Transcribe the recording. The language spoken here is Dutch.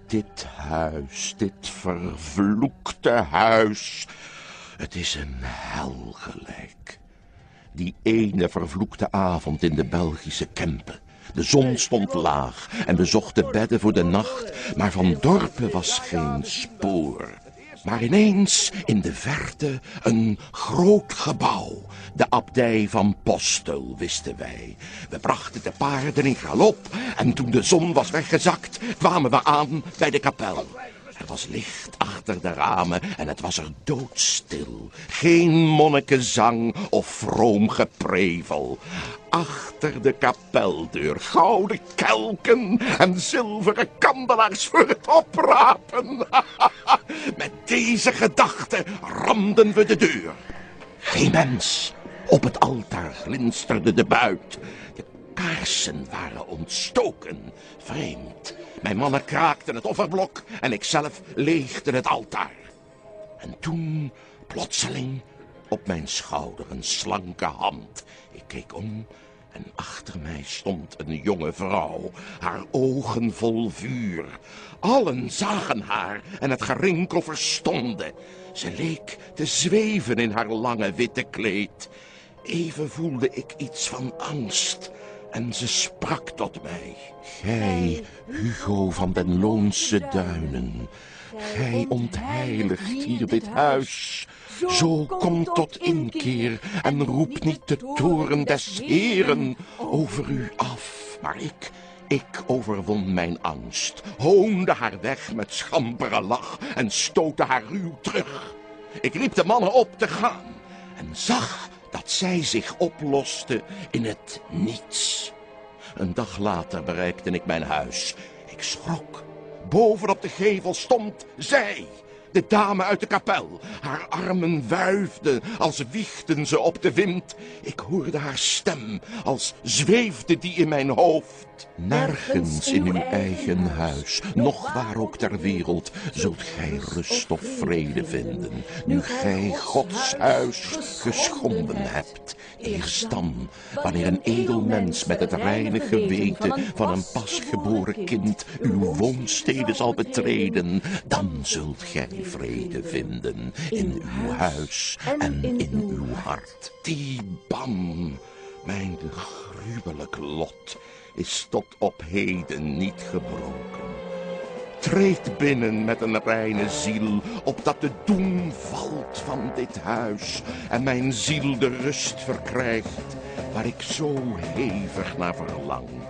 dit vervloekte huis. Het is een hel gelijk. Die ene vervloekte avond in de Belgische Kempen. De zon stond laag en we zochten bedden voor de nacht, maar van dorpen was geen spoor. Maar ineens in de verte een groot gebouw. De abdij van Postel, wisten wij. We brachten de paarden in galop en toen de zon was weggezakt, kwamen we aan bij de kapel. Er was licht achter de ramen en het was er doodstil. Geen monnikenzang of vroom geprevel. Achter de kapeldeur gouden kelken en zilveren kandelaars voor het oprapen. Met deze gedachte ramden we de deur. Geen mens. Op het altaar glinsterde de buit. De kaarsen waren ontstoken. Vreemd. Mijn mannen kraakten het offerblok en ikzelf leegde het altaar. En toen, plotseling, op mijn schouder een slanke hand. Ik keek om en achter mij stond een jonge vrouw, haar ogen vol vuur. Allen zagen haar en het gerinkel verstomde. Ze leek te zweven in haar lange witte kleed. Even voelde ik iets van angst. En ze sprak tot mij. Gij, Hugo van den Loonse Duinen, gij ontheiligt hier dit huis. Zo kom tot inkeer en roep niet de toorn des Heeren over u af. Maar ik overwon mijn angst, hoonde haar weg met schampere lach en stootte haar ruw terug. Ik riep de mannen op te gaan en zag dat zij zich oploste in het niets. Een dag later bereikte ik mijn huis. Ik schrok. Boven op de gevel stond zij, de dame uit de kapel. Haar armen wuifden als wiegden ze op de wind. Ik hoorde haar stem als zweefde die in mijn hoofd. Nergens in uw eigen huis, noch waar ook ter wereld, zult gij rust of vrede vinden, nu gij Gods huis geschonden hebt. Eerst dan, wanneer een edel mens met het reine geweten van een pasgeboren kind uw woonstede zal betreden, dan zult gij vrede vinden in uw huis en in uw hart. Die ban, mijn gruwelijk lot, is tot op heden niet gebroken. Treed binnen met een reine ziel, opdat de doem valt van dit huis en mijn ziel de rust verkrijgt waar ik zo hevig naar verlang.